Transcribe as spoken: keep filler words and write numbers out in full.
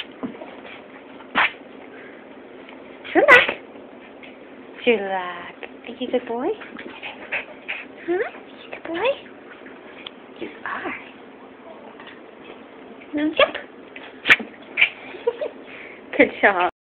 Sherlock. Sherlock. Are you a good boy? Huh? Are you a good boy? You are. Now jump. Good job.